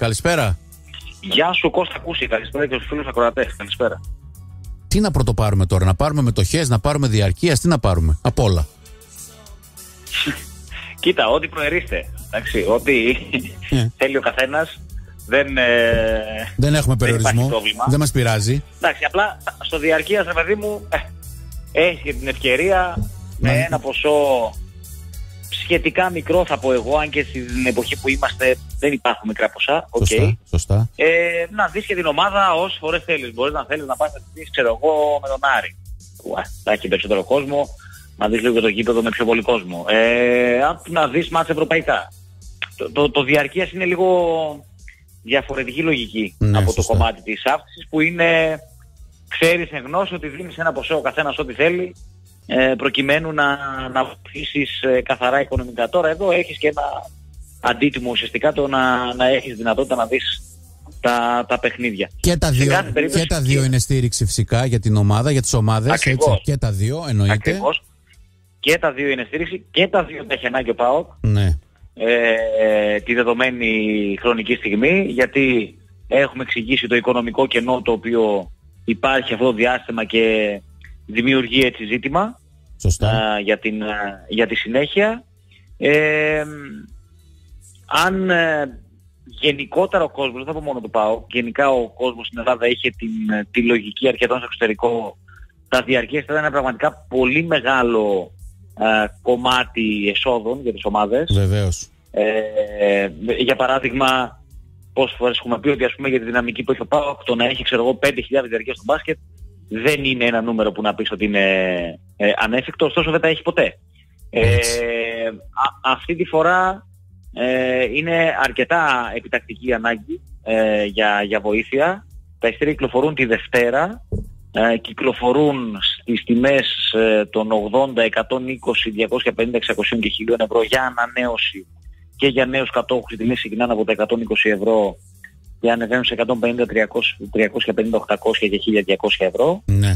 καλησπέρα. Γεια σου Κώστα Κούση, καλησπέρα και στους φίλους ακροατές, καλησπέρα. Τι να πρωτοπάρουμε τώρα, να πάρουμε μετοχές, να πάρουμε διαρκείας, τι να πάρουμε, απ' όλα. Κοίτα, ό,τι προαιρείστε, εντάξει, ό,τι θέλει ο καθένας, δεν έχουμε περιορισμό, δεν μας πειράζει. Εντάξει, απλά στο διαρκείας, ρε παιδί μου, έχει και την ευκαιρία με ένα ποσό σχετικά μικρό, θα πω εγώ, αν και στην εποχή που είμαστε δεν υπάρχουν μικρά ποσά. Σωστά. Να δεις και την ομάδα όσες φορές θέλεις. Μπορείς να θέλεις να πας να δεις, ξέρω εγώ, με τον Άρη. Θα έχει περισσότερο κόσμο, να δεις λίγο και το γήπεδο με πιο πολύ κόσμο. Να δεις μάτς ευρωπαϊκά. Το διαρκείας είναι λίγο διαφορετική λογική από το κομμάτι της αύξησης, που είναι, ξέρεις εν γνώση ότι δίνεις ένα ποσό ο καθένας ό,τι θέλει, προκειμένου να βοηθήσεις καθαρά οικονομικά. Τώρα εδώ έχεις και ένα αντίτιμο ουσιαστικά, το να έχεις δυνατότητα να δεις τα παιχνίδια. Και τα δύο είναι στήριξη φυσικά για την ομάδα, για τις ομάδες. Ακριβώς. Έτσι, και τα δύο εννοείται. Ακριβώς. Και τα δύο είναι στήριξη και τα δύο τα έχει ανάγκη ο ΠΑΟΚ. Ναι. Τη δεδομένη χρονική στιγμή, γιατί έχουμε εξηγήσει το οικονομικό κενό το οποίο υπάρχει αυτό το διάστημα και δημιουργεί έτσι ζήτημα για τη συνέχεια. Αν γενικότερα ο κόσμος, δεν θα πω μόνο το ΠΑΟΚ, γενικά ο κόσμος στην Ελλάδα είχε τη λογική αρκετών στο εξωτερικό, τα διαρκείας ήταν ένα πραγματικά πολύ μεγάλο κομμάτι εσόδων για τις ομάδες. Βεβαίως. Για παράδειγμα, πόσες φορές έχουμε πει ότι, ας πούμε, για τη δυναμική που έχει ο ΠΑΟΚ, το να έχει, ξέρω εγώ, 5.000 διαρκείας στο μπάσκετ δεν είναι ένα νούμερο που να πεις ότι είναι ανέφικτο, ωστόσο δεν τα έχει ποτέ. Αυτή τη φορά είναι αρκετά επιτακτική ανάγκη για βοήθεια. Τα εισιτήρια κυκλοφορούν τη Δευτέρα, κυκλοφορούν στις τιμές των 80, 120, 250, 600 και 1.000 ευρώ για ανανέωση, και για νέους κατόχους οι τιμές ξεκινάνε από τα 120 ευρώ και ανεβαίνουν σε 150, 350, 800 και 1.200 ευρώ. Ναι.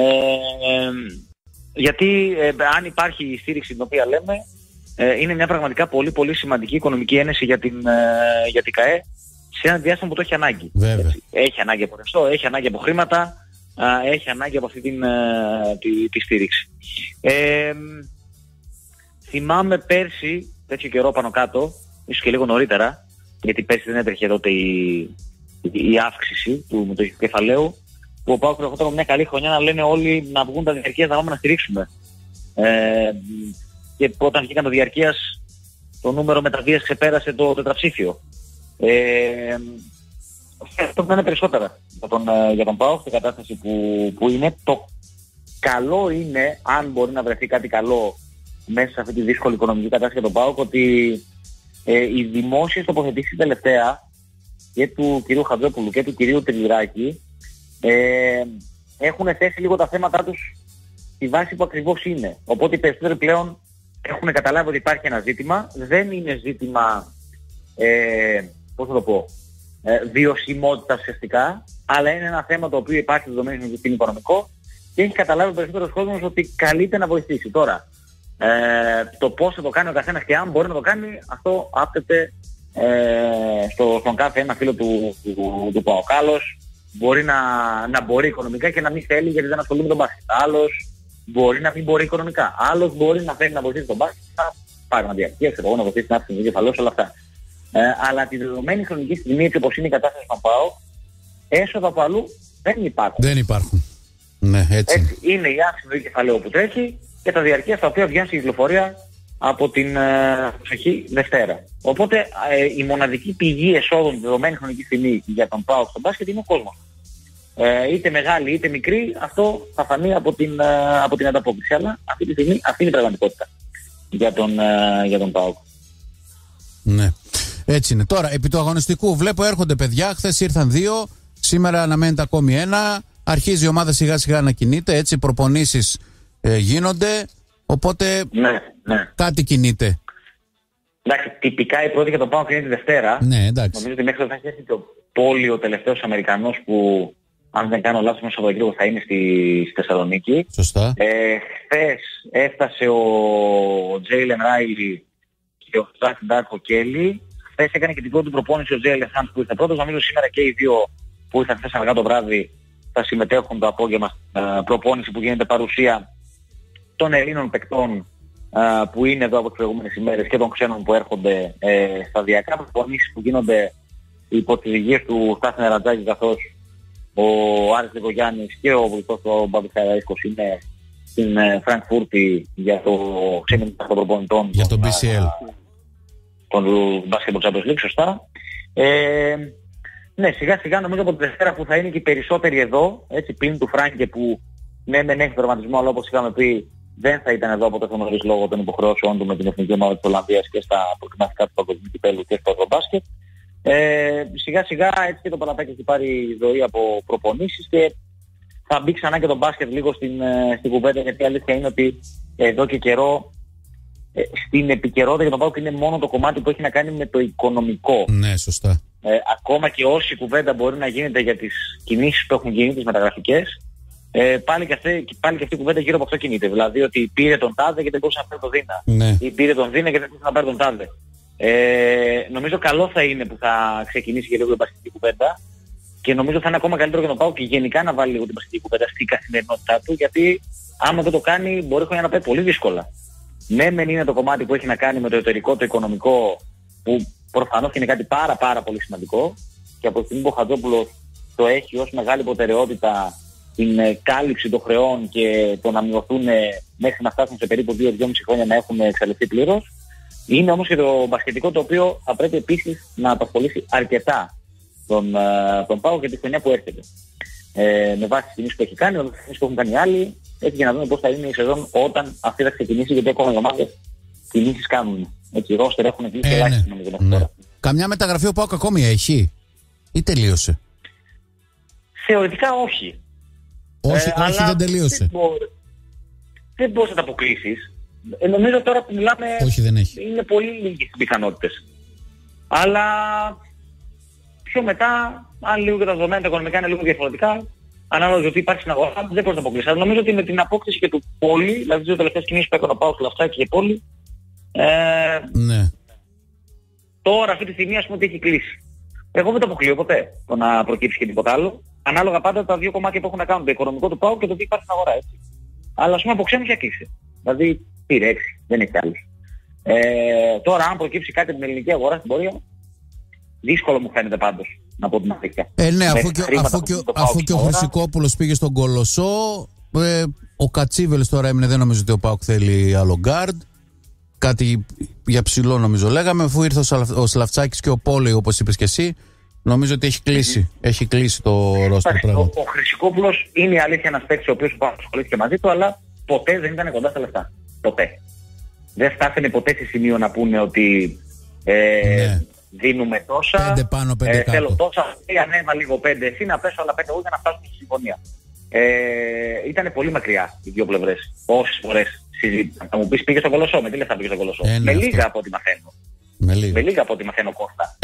Γιατί αν υπάρχει η στήριξη την οποία λέμε, είναι μια πραγματικά πολύ πολύ σημαντική οικονομική ένεση για την ΚΑΕ σε ένα διάστημα που το έχει ανάγκη. Έχει ανάγκη από ρευστό, έχει ανάγκη από χρήματα, έχει ανάγκη από αυτή τη στήριξη. Θυμάμαι πέρσι, τέτοιο καιρό πάνω κάτω, ίσως και λίγο νωρίτερα, γιατί πέρσι δεν έτρεχε τότε η αύξηση του μετοχικού κεφαλαίου, που ο ΠΑΟΚ ερχόταν με μια καλή χρονιά να λένε όλοι να βγουν τα διαρκείας να πάμε να στηρίξουμε. Και όταν βγήκαν το διαρκείας, το νούμερο μεταβίας ξεπέρασε το τετραψήφιο. Αυτό θα είναι περισσότερα για τον ΠΑΟΚ, στην κατάσταση που είναι. Το καλό είναι, αν μπορεί να βρεθεί κάτι καλό μέσα σε αυτή τη δύσκολη οικονομική κατάσταση για τον ΠΑΟΚ, ότι οι δημόσιες τοποθετήσεις τελευταία και του κυρίου Χατζόπουλου και του κυρίου Τελειράκη έχουν θέσει λίγο τα θέματα τους στη βάση που ακριβώς είναι. Οπότε οι περισσότεροι πλέον έχουν καταλάβει ότι υπάρχει ένα ζήτημα. Δεν είναι ζήτημα, πώς θα το πω, βιωσιμότητας ουσιαστικά, αλλά είναι ένα θέμα το οποίο υπάρχει δεδομένου ότι είναι οικονομικό και έχει καταλάβει ο περισσότερος κόσμος ότι καλείται να βοηθήσει. Τώρα, το πώς θα το κάνει ο καθένας και αν μπορεί να το κάνει, αυτό άπτεται στον κάθε ένα φίλο του ΠΑΟΚ. Άλλος μπορεί να μπορεί οικονομικά και να μην θέλει γιατί δεν ασχολείται με τον μπάσκετ. Άλλος μπορεί να μην μπορεί οικονομικά. Άλλος μπορεί να θέλει να βοηθήσει τον μπάσκετ, να πάρει ένα διαρκεία, να βοηθήσει την αύξηση του κεφαλαίου, όλα αυτά. Αλλά τη δεδομένη χρονική στιγμή, έτσι όπως είναι η κατάσταση στον ΠΑΟΚ, έσοδα από αλλού δεν υπάρχουν. Δεν υπάρχουν. Ναι, έτσι. Είναι η αύξηση του κεφαλαίου που τρέχει και τα διαρκεία στα οποία βγαίνουν στη κυκλοφορία από την προσεχή Δευτέρα. Οπότε η μοναδική πηγή εσόδων τη δεδομένη χρονική στιγμή για τον ΠΑΟΚ στον μπάσκετ είναι ο κόσμος. Είτε μεγάλη είτε μικρή, αυτό θα φανεί από την ανταπόκριση. Αλλά αυτή τη στιγμή αυτή είναι η πραγματικότητα για τον ΠΑΟΚ. Ναι. Έτσι είναι. Τώρα, επί του αγωνιστικού, βλέπω έρχονται παιδιά. Χθες ήρθαν 2, σήμερα αναμένεται ακόμη 1. Αρχίζει η ομάδα σιγά σιγά να κινείται. Έτσι, προπονήσεις γίνονται. Οπότε κάτι κινείται. Εντάξει, τυπικά η πρώτη για τον ΠΑΟΚ είναι τη Δευτέρα. Ναι, εντάξει. Νομίζω ότι μέχρι τώρα θα έχει έρθει το Πόλη, ο τελευταίος Αμερικανός που, αν δεν κάνω λάθος, μέσα στο Σαββατοκύριακο θα είναι στη Θεσσαλονίκη. Σωστά. Χθες έφτασε ο Τζέιλεν Ράιλι και ο Ζακ Ντάκο Κέλλη. χθες έκανε και την πρώτη προπόνηση ο Τζέιλεν Χαντ που ήρθε πρώτος. Νομίζω σήμερα και οι δύο που ήρθαν χθες αργά το βράδυ θα συμμετέχουν το απόγευμα στην προπόνηση που γίνεται παρουσία των Ελλήνων παικτών που είναι εδώ από τις προηγούμενες ημέρες και των ξένων που έρχονται σταδιακά. Προπονήσεις που γίνονται υπό τις υγείες του Στάθη Νερατζάκη, καθώς ο Άρης Λικογιάννης και ο βοηθός του Μπαμπιχαραΐσκος είναι στην Φραγκφούρτη για το ξένο των προπονητών. Για τον BCL. Τον Basketball Champions League, σωστά. Ναι, σιγά σιγά νομίζω από τη Δευτέρα που θα είναι και οι περισσότεροι εδώ, έτσι, πλην του Φράγκε που ναι μεν έχει τερματισμό, αλλά όπως είχαμε πει δεν θα ήταν εδώ από το νωρίς λόγω των υποχρεώσεών του με την εθνική ομάδα της Ολλανδίας και στα προκριματικά του παγκοσμίου κυπέλλου και στο Ευρωμπάσκετ. Σιγά σιγά έτσι και το Παναθηναϊκό έχει πάρει ζωή από προπονήσεις και θα μπει ξανά και το μπάσκετ λίγο στην κουβέντα, γιατί η αλήθεια είναι ότι εδώ και καιρό στην επικαιρότητα για τον ΠΑΟΚ είναι μόνο το κομμάτι που έχει να κάνει με το οικονομικό. Ναι, σωστά. Ακόμα και όση κουβέντα μπορεί να γίνεται για τις κινήσεις που έχουν γίνει, τις μεταγραφικές, πάλι και αυτή η κουβέντα γύρω από αυτό κινείται. Δηλαδή ότι πήρε τον τάδε και δεν μπορούσε να πάρει τον Δίνα. Ναι. Ή πήρε τον Δίνα και δεν μπορούσε να πάρει τον τάδε. Νομίζω καλό θα είναι που θα ξεκινήσει και λίγο η μπασκετική κουβέντα και νομίζω θα είναι ακόμα καλύτερο για τον ΠΑΟΚ και γενικά να βάλει λίγο την μπασκετική κουβέντα στην καθημερινότητά του, γιατί άμα δεν το κάνει μπορεί να πάει πολύ δύσκολα. Ναι, μεν είναι το κομμάτι που έχει να κάνει με το εταιρικό, το οικονομικό, που προφανώς είναι κάτι πάρα πολύ σημαντικό και από τη στιγμή που ο Χατζόπουλος το έχει ως μεγάλη προτεραιότητα την κάλυψη των χρεών και το να μειωθούν μέχρι να φτάσουν σε περίπου 2-2,5 χρόνια να έχουν εξαλειφθεί πλήρως. Είναι όμως και το μπασκετικό το οποίο θα πρέπει επίσης να απασχολήσει αρκετά τον ΠΑΟΚ για τη χρονιά που έρχεται. Με βάση τις κινήσεις που έχει κάνει, με τις κινήσεις που έχουν κάνει άλλοι, έτσι για να δούμε πώς θα είναι η σεζόν όταν αυτή θα ξεκινήσει, γιατί ακόμα οι ομάδες κινήσεις κάνουν. Έτσι, οι ρόστερ έχουν κλείσει ελάχιστα με την χώρα. Καμιά μεταγραφή ο ΠΑΟΚ ακόμη έχει ή θεωρητικά όχι. Όχι, δεν τελείωσε. Δεν μπορείς να τα αποκλείσεις. Νομίζω τώρα που μιλάμε δεν έχει. Είναι πολύ λίγες οι πιθανότητες. Αλλά πιο μετά, αν λίγο και τα δεδομένα τα οικονομικά είναι λίγο διαφορετικά, ανάλογα ότι υπάρχει στην αγορά, δεν μπορείς να αποκλείσεις. Νομίζω ότι με την απόκτηση και του Πόλη, δηλαδή τις δύο τελευταίες κινήσεις που έκανα πάω στο Λαφτσάκι και Πόλη, ναι. Τώρα αυτή τη στιγμή ας πούμε ότι έχει κλείσει. Εγώ δεν το αποκλείω ποτέ το να προκύψει και τίποτα άλλο. Ανάλογα πάντα τα δύο κομμάτια που έχουν να κάνουν, το οικονομικό του ΠΑΟΚ και το τι υπάρχει στην αγορά, έτσι. Αλλά ας πούμε από ξένους για κλείσει. Δηλαδή πήρε 6, δεν έχει άλλους. Τώρα αν προκύψει κάτι από την ελληνική αγορά στην πορεία, δύσκολο μου φαίνεται πάντως, να πω την αλήθεια. Ναι, αφού και ο Χρυσικόπουλος πήγε στον Κολοσσό, ο Κατσίβελος τώρα έμεινε, δεν νομίζω ότι ο ΠΑΟΚ θέλει άλλο γκάρντ. Κάτι για ψηλό νομίζω λέγαμε, αφού ήρθε ο Σλαφτσάκης και ο Πόλη, όπως είπες και εσύ, νομίζω ότι έχει κλείσει το ρόστερ. Ο Χρυσικόπουλος είναι η αλήθεια ένας παίκτης ο οποίος ασχολήθηκε μαζί του, αλλά ποτέ δεν ήταν κοντά στα λεφτά. Ποτέ. Δεν φτάσανε ποτέ σε σημείο να πούνε ότι δίνουμε τόσα, 5 πάνω, 5 θέλω τόσα, ανέβα λίγο 5 εσύ, να πέσω άλλα 5 εγώ για να φτάσουμε στη συμφωνία. Ήτανε πολύ μακριά οι δύο πλευρές. Όσες φορές συζήτησαν. Θα μου πεις πήγε στον Κολοσσό, με τι λεφτά πήγε στον Κολοσσό. Με λίγα από ό,τι μαθαίνω. Με λίγα από ό,τι μαθαίνω, Κώστα.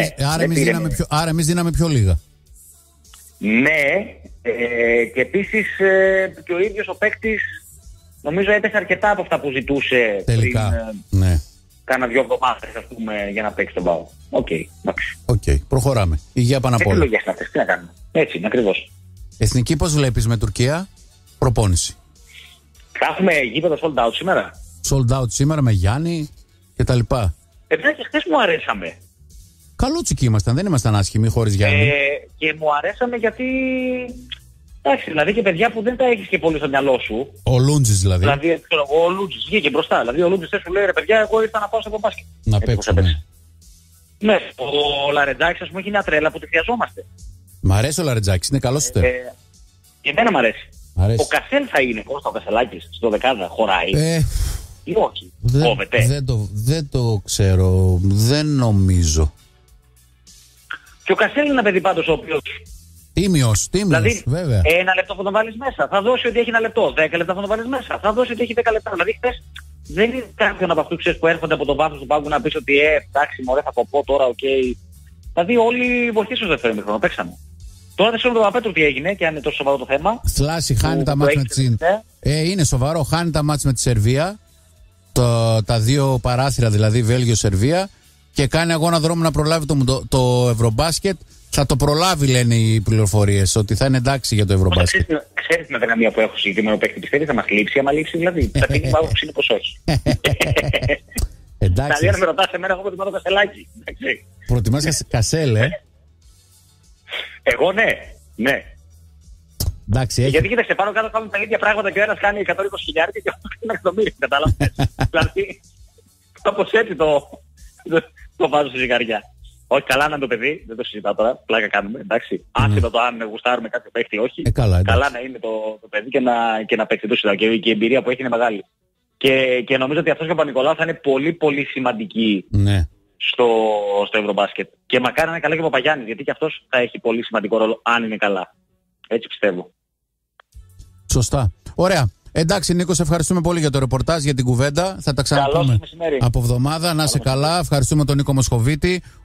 Άρα εμείς δίναμε πιο λίγα. Ναι, και επίσης και ο ίδιος ο παίκτης νομίζω έπεσε αρκετά από αυτά που ζητούσε τελικά, πριν κάνα 2 εβδομάδες ας πούμε για να παίξει τον ΠΑΟΚ. Οκ, προχωράμε. Υγεία πάνω απ' όλα. Τι να κάνουμε. Έτσι είναι ακριβώς. Εθνική πώς βλέπεις με Τουρκία, προπόνηση? Θα έχουμε γήπεδο sold out σήμερα. Sold out σήμερα με Γιάννη και τα λοιπά. Και χθες μου αρέσαμε. Καλούτσικοι ήμασταν, δεν ήμασταν άσχημοι χωρίς Γιάννη. Και μου αρέσαμε γιατί, εντάξει, δηλαδή και παιδιά που δεν τα έχεις και πολύ στο μυαλό σου. Ο Λούντζης δηλαδή. Δηλαδή, ο Λούντζης βγήκε μπροστά. Δηλαδή ο Λούντζης σου λέει, ρε παιδιά, εγώ ήρθα να πάω σε μπάσκετ. Να παίξουμε. Ναι, ο Λαρετζάκης ας πούμε έχει μια τρέλα που τη χρειαζόμαστε. Μ' αρέσει ο Λαρετζάκης, είναι καλός σου. Και εμένα μ' αρέσει. Ο Κασέλ θα είναι, Κώστα, ο Κασελάκης στο δεκάδα χωράει ή όχι? Δεν το ξέρω, δεν νομίζω. Και ο Κασέλ είναι ένα παιδί πάντως ο οποίος τίμιος, δηλαδή, βέβαια. 1 λεπτό θα τον βάλεις μέσα, θα δώσει ότι έχει 1 λεπτό. 10 λεπτά θα τον βάλεις μέσα, θα δώσει ότι έχει 10 λεπτά. Δηλαδή χθες δεν είναι κάποιον από αυτούς ξέρεις που έρχονται από το βάθος του πάγκου να πεις ότι εντάξει μωρέ θα κοπώ τώρα, οκ. Δηλαδή όλοι βοηθήσουν στο δεύτερο ημίχρονο, παίξαμε. Τώρα δεν ξέρω τον Παπαπέτρου τι έγινε και αν είναι τόσο σοβαρό το θέμα. Θλάση, χάνει τα μάτς με τη Σερβία. Είναι σοβαρό, χάνει τα μάτς με τη Σερβία. Τα 2 παράθυρα δηλαδή, Βέλγιο-Σερβία. και κάνει αγώνα δρόμου να προλάβει το Ευρωμπάσκετ. Θα το προλάβει, λένε οι πληροφορίες, ότι θα είναι εντάξει για το Ευρωμπάσκετ. Ξέρεις την αδυναμία που έχω συγκεκριμένο παίκτη, πιστεύει θα μας λείψει, άμα λείψει δηλαδή. Θα πει που είναι πως όχι. Εντάξει. Δηλαδή, αν με ρωτάς εμένα, εγώ προτιμάω το Κασελάκι. Προτιμάς Κασέλ, Εγώ ναι. Εντάξει, έχει... Γιατί κοίταξε, πάνω κάτω κάνουν τα ίδια πράγματα και ο ένας κάνει 120.000 και ο άλλος κάνει 1 εκατομμύριο. Κατάλαβες. Δηλαδή, κάπως έτσι το βάζω στη ζυγαριά. Όχι, καλά να είναι το παιδί, δεν το συζητάω τώρα, πλάκα κάνουμε, εντάξει. Άσχετο το αν γουστάρουμε κάποιο παίχτη, όχι. Καλά να είναι το παιδί και να παίξει το συζητάω. Και η εμπειρία που έχει είναι μεγάλη. Και νομίζω ότι αυτός και ο Παπα-Νικολάου θα είναι πολύ πολύ σημαντικοί στο Ευρωμπάσκετ. Και μακάρι να είναι καλά και ο Παπαγιάννης, γιατί και αυτός θα έχει πολύ σημαντικό ρόλο αν είναι καλά. Έτσι πιστεύω. Σωστά. Ωραία. Εντάξει, Νίκο, σε ευχαριστούμε πολύ για το ρεπορτάζ, για την κουβέντα. Θα τα ξαναπούμε από εβδομάδα. Να είσαι καλά. Ευχαριστούμε τον Νίκο Μοσχοβίτη.